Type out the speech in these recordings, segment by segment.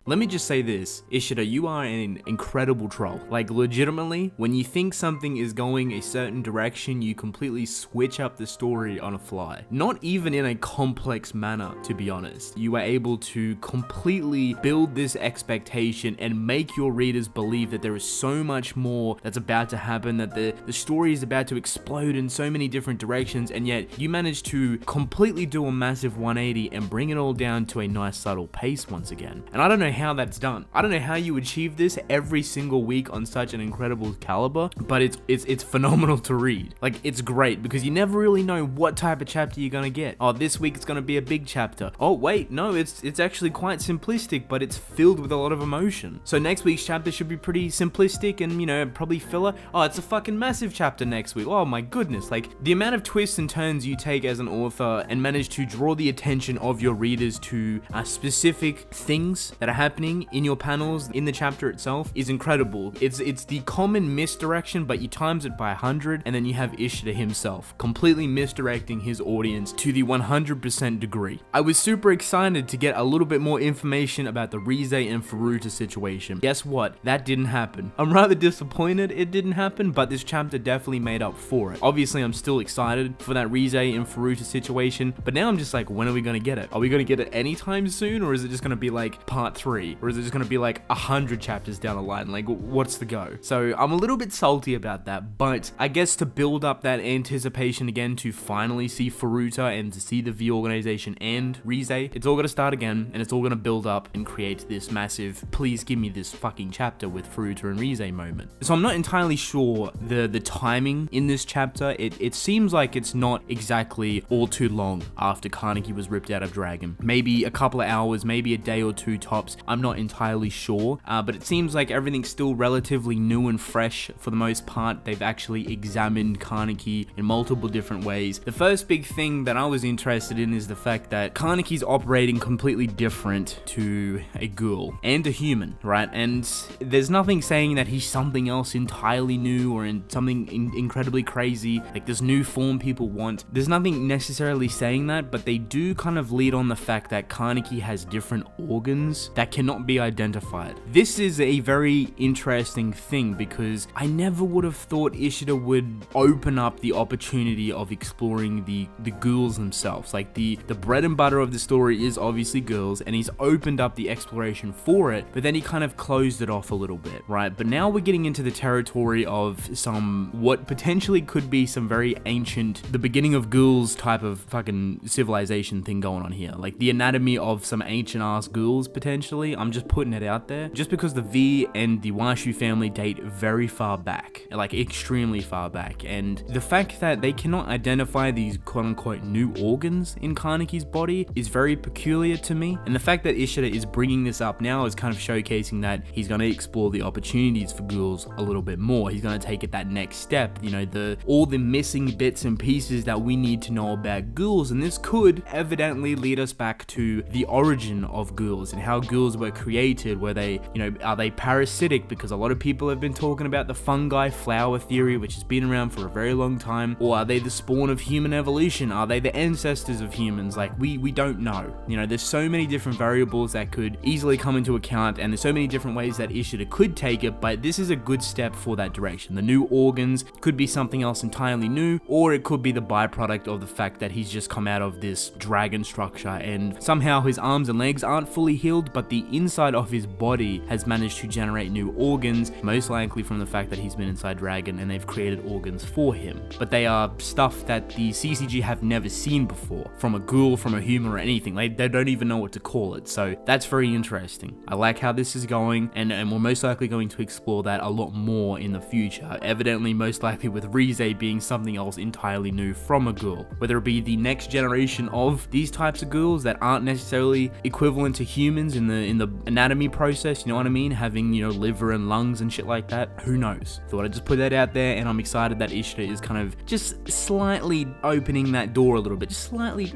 Let me just say this, Ishida, you are an incredible troll. Like, legitimately, when you think something is going a certain direction, you completely switch up the story on a fly. Not even in a complex manner, to be honest. You are able to completely build this expectation and make your readers believe that there is so much more that's about to happen, that the story is about to explode in so many different directions, and yet you manage to completely do a massive 180 and bring it all down to a nice subtle pace once again. And I don't know how that's done. I don't know how you achieve this every single week on such an incredible caliber, but it's phenomenal to read. Like, it's great because you never really know what type of chapter you're gonna get. Oh, this week it's gonna be a big chapter. Oh wait, no, it's actually quite simplistic, but it's filled with a lot of emotion. So next week's chapter should be pretty simplistic and, you know, probably filler. Oh, it's a fucking massive chapter next week. Oh my goodness, like the amount of twists and turns you take as an author and manage to draw the attention of your readers to specific things that are happening in your panels in the chapter itself is incredible. It's the common misdirection, but you times it by 100, and then you have Ishida himself completely misdirecting his audience to the 100% degree. I was super excited to get a little bit more information about the Rize and Furuta situation. Guess what? That didn't happen. I'm rather disappointed it didn't happen, but this chapter definitely made up for it. Obviously, I'm still excited for that Rize and Furuta situation, but now I'm just like, when are we gonna get it? Are we gonna get it anytime soon, or is it just gonna be like part 3? Or is it just gonna be like 100 chapters down the line? Like, what's the go? So I'm a little bit salty about that, but I guess to build up that anticipation again to finally see Furuta and to see the V organization and Rize, it's all gonna start again, and it's all gonna build up and create this massive, please give me this fucking chapter with Furuta and Rize moment. So I'm not entirely sure the timing in this chapter. It seems like it's not exactly all too long after Kaneki was ripped out of Dragon. Maybe a couple of hours, maybe a day or two tops. I'm not entirely sure, but it seems like everything's still relatively new and fresh for the most part. They've actually examined Kaneki in multiple different ways. The first big thing that I was interested in is the fact that Kaneki's operating completely different to a ghoul and a human, right? And there's nothing saying that he's something else entirely new or in something incredibly crazy, like this new form people want. There's nothing necessarily saying that, but they do kind of lead on the fact that Kaneki has different organs that cannot be identified. This is a very interesting thing because I never would have thought Ishida would open up the opportunity of exploring the ghouls themselves. Like the bread and butter of the story is obviously ghouls, and he's opened up the exploration for it, but then he kind of closed it off a little bit, right? But now we're getting into the territory of some, what potentially could be some very ancient, the beginning of ghouls type of fucking civilization thing going on here. Like the anatomy of some ancient ass ghouls potentially. I'm just putting it out there. Just because the V and the Washu family date very far back, like extremely far back, and the fact that they cannot identify these quote-unquote new organs in Kaneki's body is very peculiar to me. And the fact that Ishida is bringing this up now is kind of showcasing that he's going to explore the opportunities for ghouls a little bit more. He's going to take it that next step, you know, all the missing bits and pieces that we need to know about ghouls, and this could evidently lead us back to the origin of ghouls and how ghouls were created. Were they, you know, are they parasitic? Because a lot of people have been talking about the fungi flower theory, which has been around for a very long time. Or are they the spawn of human evolution? Are they the ancestors of humans? Like, we don't know. You know, there's so many different variables that could easily come into account, and there's so many different ways that Ishida could take it, but this is a good step for that direction. The new organs could be something else entirely new, or it could be the byproduct of the fact that he's just come out of this dragon structure and somehow his arms and legs aren't fully healed, but the inside of his body has managed to generate new organs, most likely from the fact that he's been inside Dragon and they've created organs for him. But they are stuff that the CCG have never seen before, from a ghoul, from a human, or anything. They don't even know what to call it, so that's very interesting. I like how this is going, and we're most likely going to explore that a lot more in the future. Evidently, most likely with Rize being something else entirely new from a ghoul, whether it be the next generation of these types of ghouls that aren't necessarily equivalent to humans in the anatomy process, you know what I mean, having, you know, liver and lungs and shit like that. Who knows? Thought I'd just put that out there, and I'm excited that Ishida is kind of just slightly opening that door a little bit, just slightly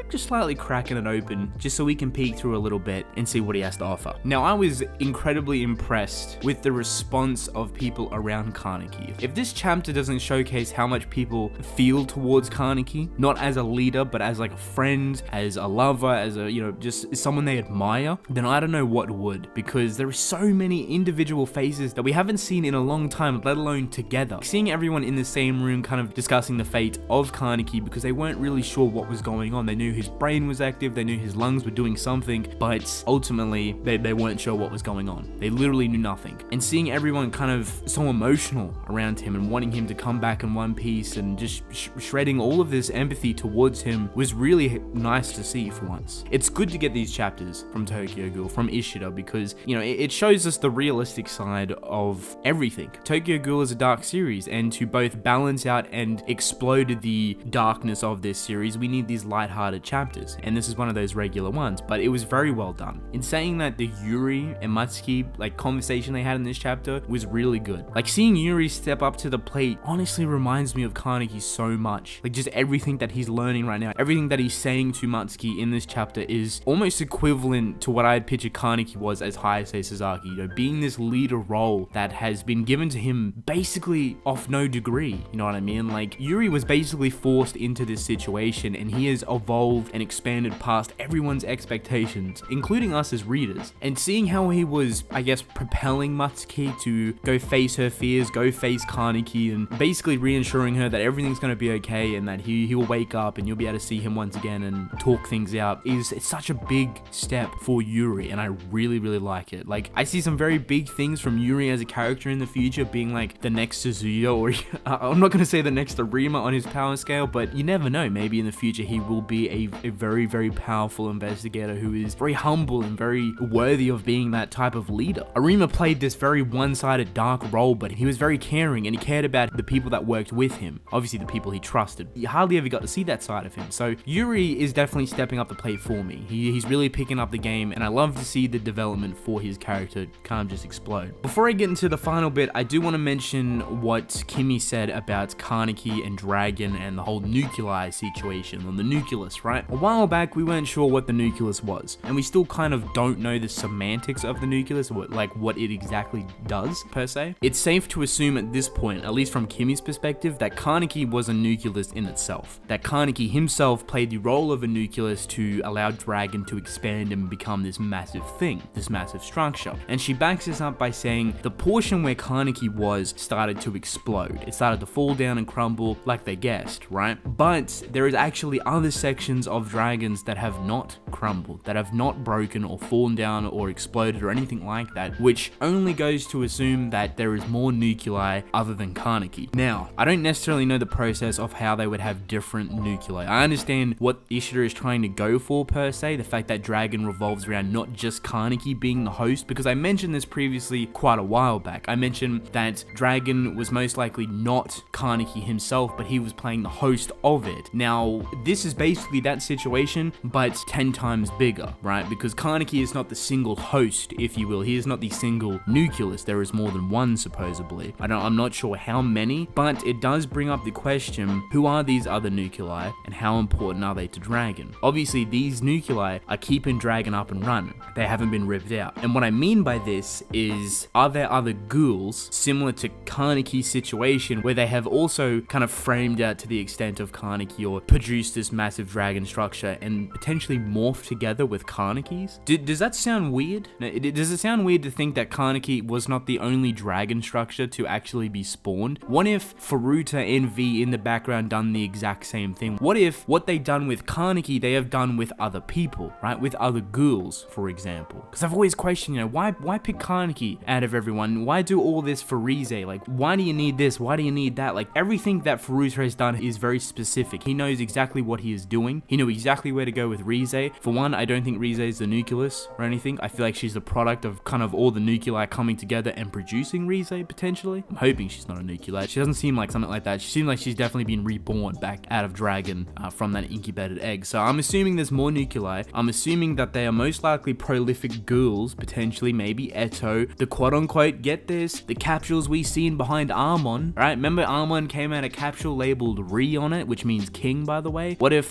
just slightly cracking it open just so we can peek through a little bit and see what he has to offer. Now, I was incredibly impressed with the response of people around Kaneki. If this chapter doesn't showcase how much people feel towards Kaneki, not as a leader, but as like a friend, as a lover, as a, you know, just someone they admire, then I don't know what would, because there are so many individual faces that we haven't seen in a long time, let alone together. Seeing everyone in the same room kind of discussing the fate of Kaneki because they weren't really sure what was going on. They knew his brain was active, they knew his lungs were doing something, but ultimately they weren't sure what was going on. They literally knew nothing. And seeing everyone kind of so emotional around him and wanting him to come back in one piece and just shredding all of this empathy towards him was really nice to see for once. It's good to get these chapters from Tokyo Ghoul, from Ishida, because, you know, it shows us the realistic side of everything. Tokyo Ghoul is a dark series, and to both balance out and explode the darkness of this series, we need these lighthearted chapters, and this is one of those regular ones, but it was very well done. In saying that, the Yuri and Matsuki, like, conversation they had in this chapter was really good. Like, seeing Yuri step up to the plate honestly reminds me of Kaneki so much. Like, just everything that he's learning right now, everything that he's saying to Matsuki in this chapter is almost equivalent to what I had pictured Kaneki was as Hayase Sasaki, you know, being this leader role that has been given to him basically off no degree, you know what I mean? Like, Yuri was basically forced into this situation, and he has evolved and expanded past everyone's expectations, including us as readers. And seeing how he was, I guess, propelling Matsuki to go face her fears, go face Kaneki, and basically reassuring her that everything's going to be okay and that he will wake up and you'll be able to see him once again and talk things out, it's such a big step for Yuri, and I really like it. Like, I see some very big things from Yuri as a character in the future, being like the next Suzuya, or I'm not going to say the next Arima on his power scale, but you never know, maybe in the future he will be a very powerful investigator who is very humble and very worthy of being that type of leader. Arima played this very one-sided dark role, but he was very caring and he cared about the people that worked with him, obviously the people he trusted. You hardly ever got to see that side of him, so Yuri is definitely stepping up the plate for me. He's really picking up the game, and I love to see the development for his character kind of just explode. Before I get into the final bit, I do want to mention what Kimi said about Kaneki and Dragon and the whole nuclei situation, on the nucleus, right? A while back, we weren't sure what the nucleus was, and we still kind of don't know the semantics of the nucleus, like what it exactly does, per se. It's safe to assume at this point, at least from Kimi's perspective, that Kaneki was a nucleus in itself. That Kaneki himself played the role of a nucleus to allow Dragon to expand and become this massive thing, this massive structure. And she backs this up by saying the portion where Kaneki was started to explode. It started to fall down and crumble like they guessed, right? But there is actually other sections of Dragons that have not crumbled, that have not broken or fallen down or exploded or anything like that, which only goes to assume that there is more nuclei other than Kaneki. Now, I don't necessarily know the process of how they would have different nuclei. I understand what Ishida is trying to go for, per se, the fact that Dragon revolves around not just Kaneki being the host, because I mentioned this previously quite a while back. I mentioned that Dragon was most likely not Kaneki himself, but he was playing the host of it. Now, this is basically that situation, but 10 times bigger, right? Because Kaneki is not the single host, if you will. He is not the single nucleus. There is more than one, supposedly. I'm not sure how many, but it does bring up the question, who are these other nuclei and how important are they to Dragon? Obviously, these nuclei are keeping Dragon up and running. They haven't been ripped out. And what I mean by this is, are there other ghouls similar to Kaneki's situation where they have also kind of framed out to the extent of Kaneki or produced this massive dragon structure and potentially morphed together with Kaneki's? Does that sound weird? Does it sound weird to think that Kaneki was not the only dragon structure to actually be spawned? What if Furuta and V in the background done the exact same thing? What if what they done with Kaneki they have done with other people, right? With other ghouls, for example. Because I've always questioned, you know, why pick Kaneki out of everyone? Why do all this for Rize? Like, why do you need this? Why do you need that? Like, everything that Furuta has done is very specific. He knows exactly what he is doing. He knew exactly where to go with Rize. For one, I don't think Rize is the nucleus or anything. I feel like she's the product of kind of all the nuclei coming together and producing Rize, potentially. I'm hoping she's not a nuclei. She doesn't seem like something like that. She seems like she's definitely been reborn back out of Dragon from that incubated egg. So I'm assuming there's more nuclei. I'm assuming that they are most likely prolific ghouls, potentially maybe Eto, the quote-unquote, get this, the capsules we seen behind Armon, right? Remember Armon came out a capsule labeled Re on it, which means king, by the way? What if those two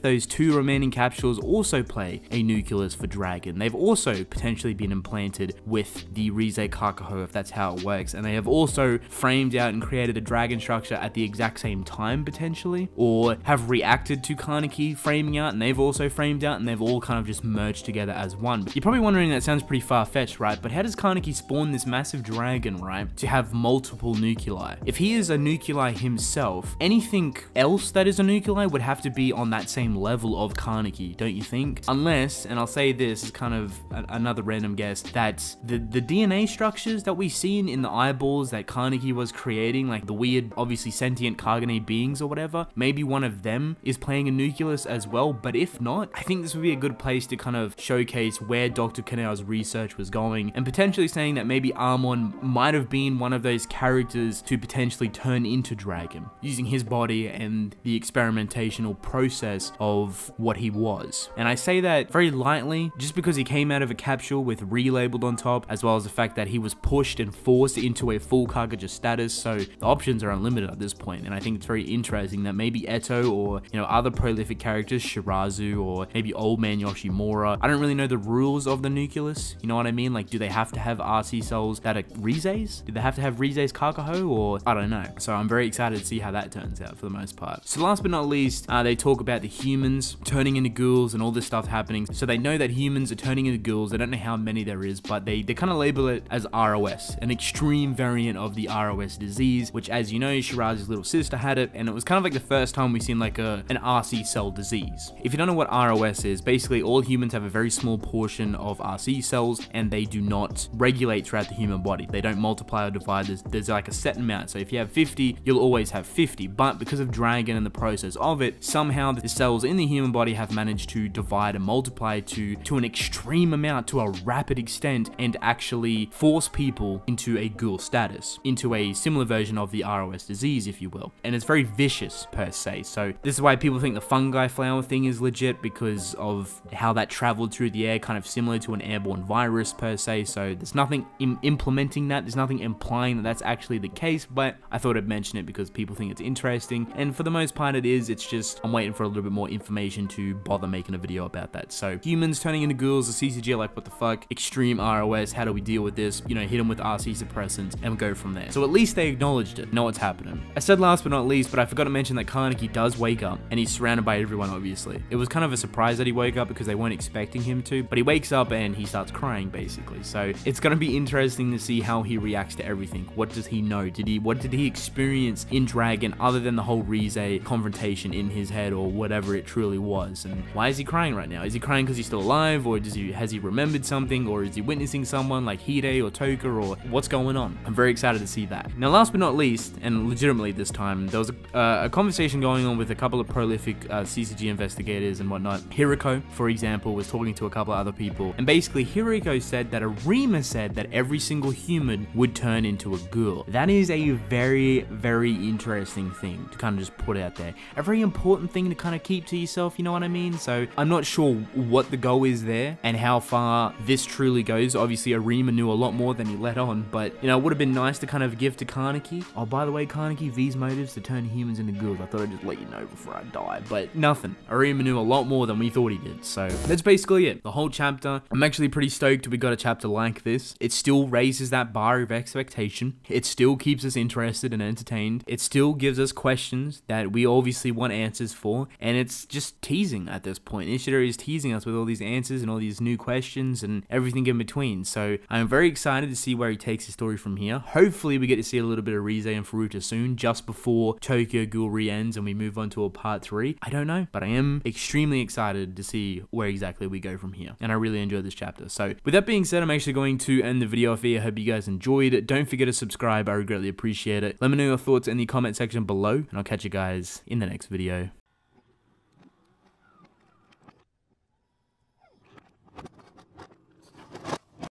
2 remaining capsules also play a nucleus for Dragon. They've also potentially been implanted with the Rize Kakaho, if that's how it works, and they have also framed out and created a dragon structure at the exact same time, potentially, or have reacted to Kaneki framing out, and they've also framed out, and they've all kind of just merged together as one. But you're probably wondering, that sounds pretty far-fetched, right? But how does Kaneki spawn this massive dragon, right, to have multiple nuclei? If he is a nuclei himself, anything else that is a nuclei would have to be on that same level of Kaneki, don't you think? Unless, and I'll say this is kind of another random guess, that the DNA structures that we seen in the eyeballs that Kaneki was creating, like the weird, obviously sentient Kagane beings or whatever, maybe one of them is playing a nucleus as well. But if not, I think this would be a good place to kind of showcase where Dr. Kaneo's research was going, and potentially saying that maybe Amon might have been one of those characters to potentially turn into Dragon, using his body and the experimentational process of what he was. And I say that very lightly, just because he came out of a capsule with relabeled on top, as well as the fact that he was pushed and forced into a full Kagaja status, so the options are unlimited at this point. And I think it's very interesting that maybe Eto, or, you know, other prolific characters, Shirazu, or maybe Old Man Yoshimura, I don't really know the rules of the nucleus, you know what I mean? Like, do they have to have RC cells that are Rize's? Do they have to have Rize's Kakaho, or I don't know. So I'm very excited to see how that turns out for the most part. So last but not least, they talk about the humans turning into ghouls and all this stuff happening. So they know that humans are turning into ghouls. They don't know how many there is, but they kind of label it as ROS, an extreme variant of the ROS disease, which, as you know, Shirazu's little sister had it, and it was kind of like the first time we've seen like an RC cell disease. If you don't know what ROS is, basically all humans have a very small portion of RC cells, and they do not regulate throughout the human body. They don't multiply or divide. There's like a set amount. So if you have 50, you'll always have 50, but because of Dragon and the process of it, somehow the cells in the human body have managed to divide and multiply to an extreme amount, to a rapid extent, and actually force people into a ghoul status, into a similar version of the ROS disease, if you will. And it's very vicious per se. So this is why people think the fungi flower thing is legit, because of how that traveled through the air, kind of similar to an airborne virus per se. So there's nothing implementing that, there's nothing implying that that's actually the case, but I thought I'd mention it because people think it's interesting, and for the most part it is. It's just I'm waiting for a little bit more information to bother making a video about that. So humans turning into ghouls, the CCG are like, what the fuck? Extreme ROS, how do we deal with this? You know, hit them with RC suppressants and go from there. So at least they acknowledged it, know what's happening. I said last but not least, but I forgot to mention that Kaneki does wake up, and he's surrounded by everyone, obviously. It was kind of a surprise that he woke up because they weren't expecting him to, but he wakes up and he starts crying, basically. So it's gonna be interesting to see how he reacts to everything. What does he know? What did he experience in Dragon other than the whole Rize confrontation in his head, or whatever it truly was? And why is he crying right now? Is he crying because he's still alive, or has he remembered something, or is he witnessing someone like Hide or Toka, or what's going on? I'm very excited to see that. Now, last but not least, and legitimately this time, there was a conversation going on with a couple of prolific CCG investigators and whatnot. Hiriko, for example, was talking to a couple of other people, and basically Hiriko said that Arima said that every single human would turn into a ghoul. That is a very, very interesting thing to kind of just put out there. A very important thing to kind of keep to yourself, you know what I mean? So I'm not sure what the goal is there and how far this truly goes. Obviously, Arima knew a lot more than he let on, but, you know, it would have been nice to kind of give to Kaneki. Oh, by the way, Kaneki, V's motives to turn humans into ghouls. I thought I'd just let you know before I die, but nothing. Arima knew a lot more than we thought he did. So that's basically it. The whole chapter. I'm actually pretty stoked we got a chapter like this. It still raises that bar of expectation. It still keeps us interested and entertained. It still gives us questions that we obviously want answers for, and it's just teasing at this point. Ishidori is teasing us with all these answers and all these new questions and everything in between. So I'm very excited to see where he takes his story from here. Hopefully we get to see a little bit of Rize and Furuta soon, just before Tokyo Ghoul re-ends and we move on to a part 3. I don't know, but I am extremely excited to see where exactly we go from here, and I really enjoyed this chapter. So with that being said, I'm actually going to end the video off here. I hope you guys enjoyed it. Don't forget to subscribe, I would greatly appreciate it. Let me know your thoughts in the comment section below, and I'll catch you guys in the next video.